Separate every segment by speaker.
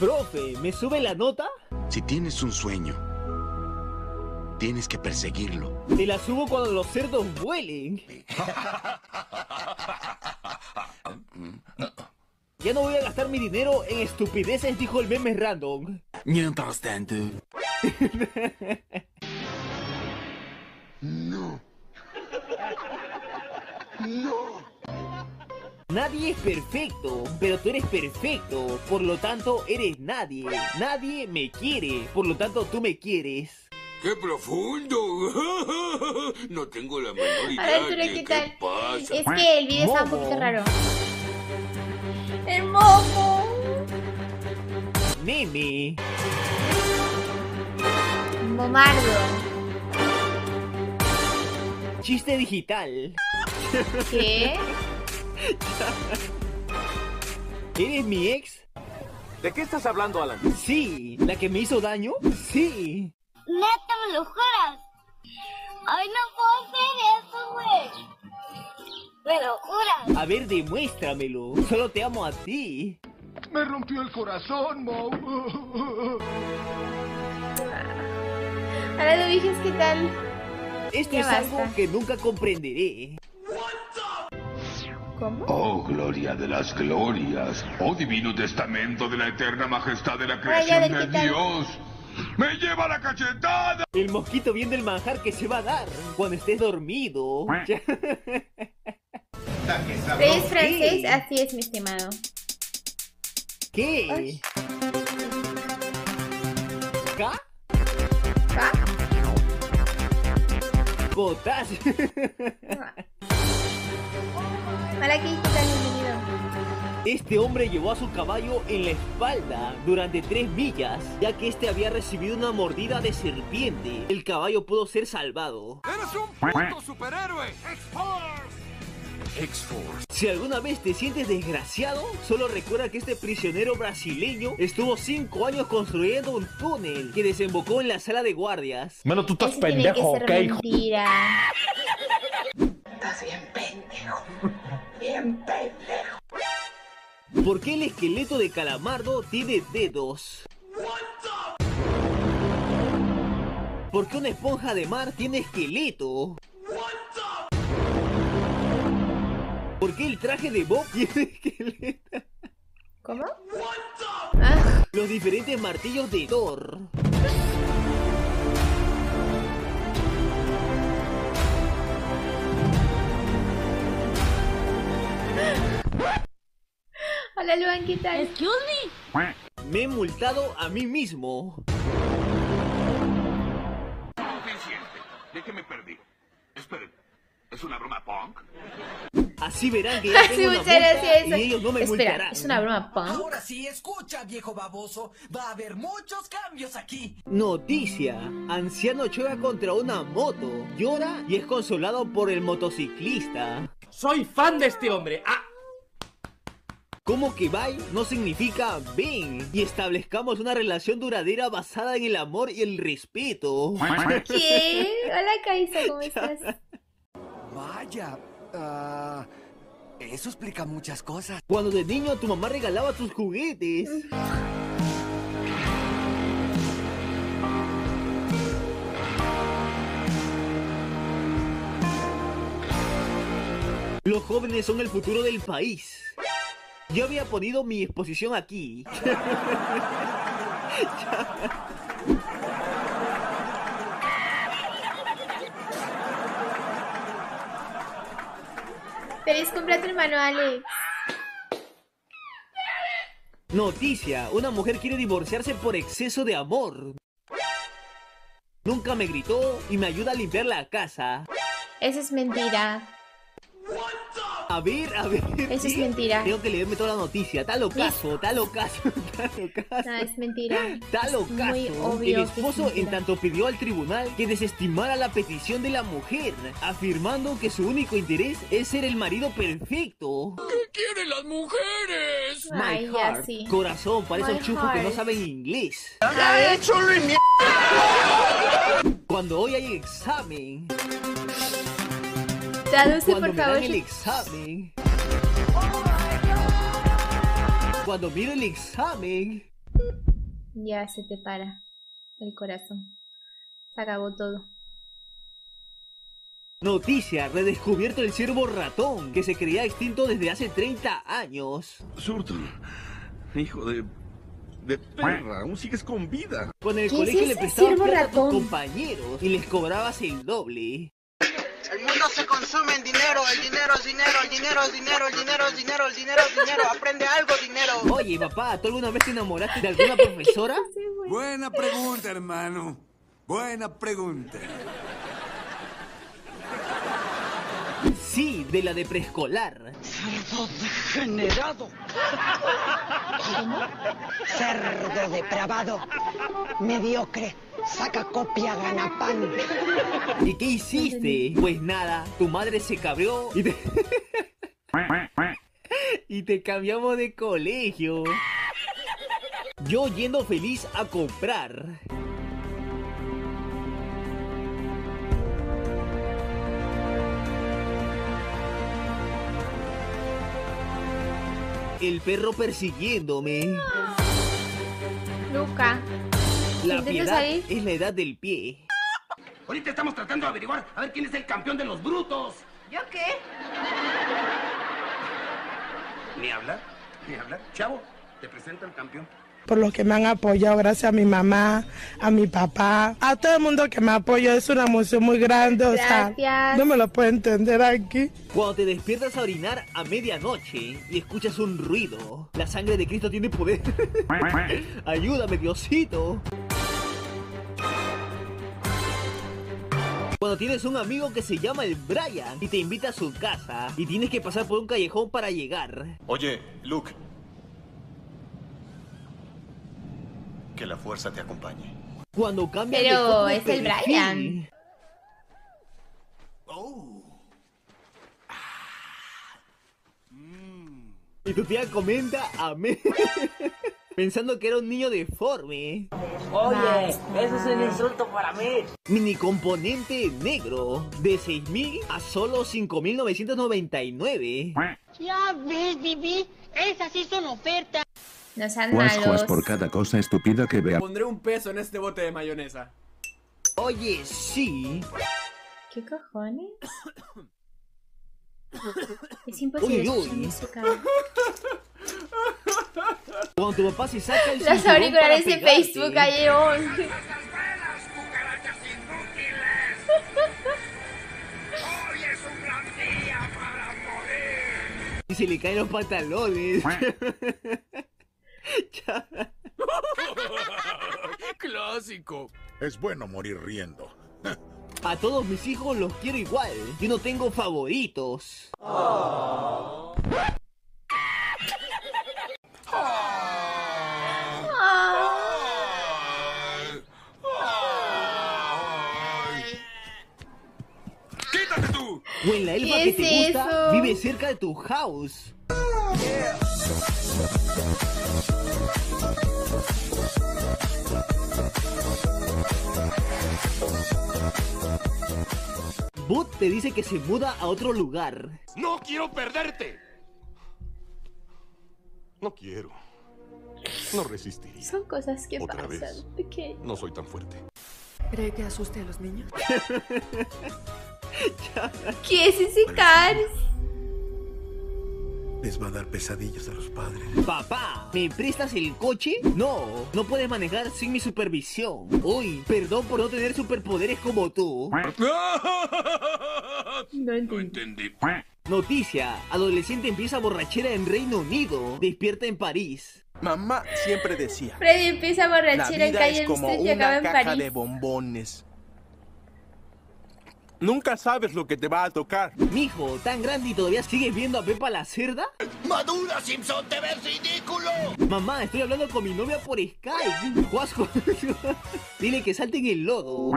Speaker 1: Profe, ¿me sube la nota?
Speaker 2: Si tienes un sueño, tienes que perseguirlo.
Speaker 1: Te la subo cuando los cerdos vuelen. Ya no voy a gastar mi dinero en estupideces, dijo el meme random.
Speaker 2: Mientras tanto. No. No.
Speaker 1: Nadie es perfecto, pero tú eres perfecto. Por lo tanto, eres nadie. Nadie me quiere, por lo tanto, tú me quieres.
Speaker 3: ¡Qué profundo! No tengo la menor idea
Speaker 4: Arturo,
Speaker 3: de
Speaker 4: ¿qué
Speaker 3: qué
Speaker 4: tal?
Speaker 3: pasa.
Speaker 4: Es que el video está un
Speaker 1: Momo.
Speaker 4: poquito raro. ¡El Momo!
Speaker 1: Meme.
Speaker 4: Momardo.
Speaker 1: Chiste digital.
Speaker 4: ¿Qué?
Speaker 1: ¿Eres mi ex?
Speaker 5: ¿De qué estás hablando, Alan?
Speaker 1: Sí. ¿La que me hizo daño? Sí.
Speaker 6: Neta, me lo juras. Ay, no puedo hacer eso, güey. Me lo juras.
Speaker 1: A ver, demuéstramelo. Solo te amo a ti.
Speaker 2: Me rompió el corazón, Mo.
Speaker 4: Ahora lo dijes, ¿qué tal?
Speaker 1: Esto
Speaker 4: Ya
Speaker 1: es
Speaker 4: basta.
Speaker 1: algo que nunca comprenderé.
Speaker 4: ¿Cómo?
Speaker 7: Oh, gloria de las glorias. Oh, divino testamento de la eterna majestad de la
Speaker 4: Ahora ya,
Speaker 7: creación
Speaker 4: ¿de
Speaker 7: de
Speaker 4: qué tal?
Speaker 7: Dios. ¡Me lleva la cachetada!
Speaker 1: El mosquito viendo el manjar que se va a dar cuando estés dormido.
Speaker 4: ¿Es francés? Así es, mi estimado.
Speaker 1: ¿Qué?
Speaker 4: Ay.
Speaker 1: ¿Ca?
Speaker 4: ¿Va?
Speaker 1: Cotas.
Speaker 4: Hola, ¿qué tal? Bienvenido.
Speaker 1: Este hombre llevó a su caballo en la espalda durante 3 millas, ya que este había recibido una mordida de serpiente. El caballo pudo ser salvado.
Speaker 3: ¡Eres un puto superhéroe!
Speaker 2: X-Force.
Speaker 1: Si alguna vez te sientes desgraciado, solo recuerda que este prisionero brasileño estuvo 5 años construyendo un túnel que desembocó en la sala de guardias.
Speaker 5: Mano, tú estás
Speaker 4: Eso tiene
Speaker 5: pendejo,
Speaker 4: que ser
Speaker 5: ¿ok, hijo?
Speaker 4: mentira.
Speaker 8: Estás bien pendejo. Bien pendejo.
Speaker 1: ¿Por qué el esqueleto de Calamardo tiene dedos? ¿Por qué una esponja de mar tiene esqueleto? ¿Por qué el traje de Bob tiene esqueleto?
Speaker 4: ¿Cómo? Ah,
Speaker 1: Los diferentes martillos de Thor.
Speaker 4: hola, Luan, ¿qué tal?
Speaker 1: Me he multado a mí mismo.
Speaker 7: Suficiente. ¿De qué me perdí? Esperen. ¿Es una broma punk?
Speaker 1: Así verán que ya
Speaker 4: Sí,
Speaker 1: tengo una
Speaker 4: muchas gracias.
Speaker 1: multa y ellos no me
Speaker 4: Espera,
Speaker 1: multarán.
Speaker 4: ¿es una broma punk?
Speaker 8: Ahora sí, escucha, viejo baboso. Va a haber muchos cambios aquí.
Speaker 1: Noticia. Anciano choca contra una moto. Llora y es consolado por el motociclista.
Speaker 5: Soy fan de este hombre. Ah,
Speaker 1: ¿Cómo que bye no significa ven? Y establezcamos una relación duradera basada en el amor y el respeto.
Speaker 4: ¿Qué? Hola, Kaisa, ¿cómo estás?
Speaker 8: Vaya, eso explica muchas cosas.
Speaker 1: Cuando de niño tu mamá regalaba tus juguetes. Los jóvenes son el futuro del país. Yo había ponido mi exposición aquí.
Speaker 4: Feliz cumpleaños, hermano Alex.
Speaker 1: Noticia, una mujer quiere divorciarse por exceso de amor. Nunca me gritó y me ayuda a limpiar la casa.
Speaker 4: Eso es mentira.
Speaker 1: A ver.
Speaker 4: Eso es
Speaker 1: ¿qué?
Speaker 4: mentira.
Speaker 1: Tengo que leerme toda la noticia. Está locazo.
Speaker 4: No, es mentira.
Speaker 1: Está
Speaker 4: Es
Speaker 1: locazo.
Speaker 4: muy obvio
Speaker 1: El
Speaker 4: que es
Speaker 1: esposo en
Speaker 4: mentira.
Speaker 1: tanto pidió al tribunal que desestimara la petición de la mujer, afirmando que su único interés es ser el marido perfecto.
Speaker 3: ¿Qué quieren las mujeres?
Speaker 4: Ay,
Speaker 1: My
Speaker 4: ya
Speaker 1: heart.
Speaker 4: sí.
Speaker 1: Corazón, para esos
Speaker 4: My
Speaker 1: chufos que no
Speaker 4: heart.
Speaker 1: saben inglés.
Speaker 4: A ver,
Speaker 1: Cuando hoy hay examen.
Speaker 4: traduce,
Speaker 1: Cuando
Speaker 4: por
Speaker 1: me
Speaker 4: favor.
Speaker 1: dan el examen. Cuando miro el examen.
Speaker 4: Ya se te para el corazón. Se acabó todo.
Speaker 1: Noticia, redescubierto el ciervo ratón, que se creía extinto desde hace 30 años.
Speaker 9: Surton, hijo de perra, aún sigues con vida.
Speaker 1: Con el
Speaker 4: ¿Qué
Speaker 1: colegio
Speaker 4: es
Speaker 1: le
Speaker 4: ese
Speaker 1: prestabas
Speaker 4: ciervo
Speaker 1: plata a tus
Speaker 4: ratón?
Speaker 1: compañeros y les cobrabas el doble.
Speaker 10: El mundo se consume en dinero, el dinero es dinero, el dinero es dinero, el dinero es dinero, el dinero es dinero, aprende algo, dinero.
Speaker 1: Oye, papá, ¿tú alguna vez te enamoraste de alguna profesora?
Speaker 11: Buena pregunta, hermano. Buena pregunta.
Speaker 1: Sí, de la de preescolar.
Speaker 10: Cerdo degenerado. Cerdo depravado. Mediocre. Saca copia, gana pan.
Speaker 1: ¿Y qué hiciste? Pues nada, tu madre se cabreó y te... y te cambiamos de colegio. Yo yendo feliz a comprar. El perro persiguiéndome.
Speaker 4: Luca.
Speaker 1: La
Speaker 4: ¿Intenta
Speaker 1: piedad
Speaker 4: salir?
Speaker 1: es la edad del pie.
Speaker 5: Ahorita estamos tratando de averiguar a ver quién es el campeón de los brutos.
Speaker 10: ¿Yo qué?
Speaker 5: Ni hablar, ni hablar. Chavo, te presento al campeón.
Speaker 12: Por lo que me han apoyado, gracias a mi mamá, a mi papá, a todo el mundo que me apoya. Es una emoción muy grande, o sea, no me lo puedo entender aquí.
Speaker 1: Cuando te despiertas a orinar a medianoche y escuchas un ruido, la sangre de Cristo tiene poder. Ayúdame, Diosito. Cuando tienes un amigo que se llama el Brian y te invita a su casa y tienes que pasar por un callejón para llegar.
Speaker 13: Oye, Luke. Que la fuerza te acompañe.
Speaker 1: Cuando cambian
Speaker 4: Pero
Speaker 1: de foto de
Speaker 4: es el
Speaker 1: perfil.
Speaker 4: Brian.
Speaker 1: Y tu tía comenta amén. Pensando que era un niño deforme.
Speaker 14: Oye, eso es un insulto para mí.
Speaker 1: Mini componente negro de 6.000 a solo 5.999.
Speaker 6: Ya ves, Bibi, esas sí son ofertas.
Speaker 4: No sean
Speaker 15: Juas
Speaker 4: malos.
Speaker 15: por cada cosa estúpida que vea.
Speaker 5: Pondré un peso en este bote de mayonesa.
Speaker 1: Oye, sí.
Speaker 4: ¿Qué cojones? Es imposible escuchar música.
Speaker 1: Cuando tu papá se saca el
Speaker 4: Los
Speaker 1: cinturón
Speaker 4: auriculares
Speaker 1: para
Speaker 4: en
Speaker 1: pegarte.
Speaker 4: Facebook cayeron.
Speaker 1: Y se le caen los pantalones.
Speaker 9: Clásico. Es bueno morir riendo.
Speaker 1: A todos mis hijos los quiero igual. Yo no tengo favoritos.
Speaker 9: ¡Quítate tú!
Speaker 1: O en la elfa
Speaker 4: ¿Qué
Speaker 1: que
Speaker 4: es
Speaker 1: te gusta,
Speaker 4: eso?
Speaker 1: vive cerca de tu house. Bud te dice que se muda a otro lugar.
Speaker 9: ¡No quiero perderte! No quiero. No resistiría.
Speaker 4: Son cosas que
Speaker 9: Otra
Speaker 4: pasan,
Speaker 9: vez.
Speaker 4: pequeño.
Speaker 9: No soy tan fuerte.
Speaker 16: ¿Cree que asuste a los niños?
Speaker 4: ¿Qué es ese Cars?
Speaker 11: Les va a dar pesadillas a los padres.
Speaker 1: Papá, ¿me prestas el coche? No, no puedes manejar sin mi supervisión. Uy, perdón por no tener superpoderes como tú.
Speaker 4: No
Speaker 9: entendí.
Speaker 1: Noticia, adolescente empieza borrachera en Reino Unido, despierta en París.
Speaker 17: Mamá siempre decía,
Speaker 4: Freddy empieza borrachera en
Speaker 17: la vida
Speaker 4: calle
Speaker 17: es como
Speaker 4: Street y acaba
Speaker 17: una
Speaker 4: en
Speaker 17: caja
Speaker 4: París.
Speaker 17: de bombones. Nunca sabes lo que te va a tocar.
Speaker 1: Mijo, tan grande y todavía sigues viendo a Pepa la Cerda.
Speaker 9: ¡Madura, Simpson! ¡Te ves ridículo!
Speaker 1: Mamá, estoy hablando con mi novia por Skype. Juasco. Dile que salte en el lodo.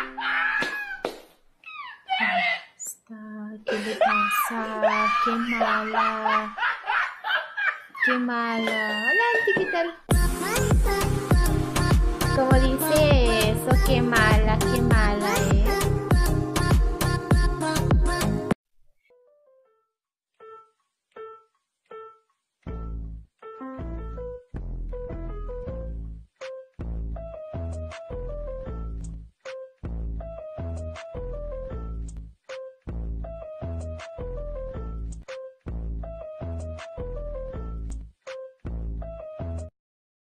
Speaker 4: ¿Qué le pasa? Qué mala. Qué mala. Hola, Anti, ¿qué tal? Como dice eso, qué mala.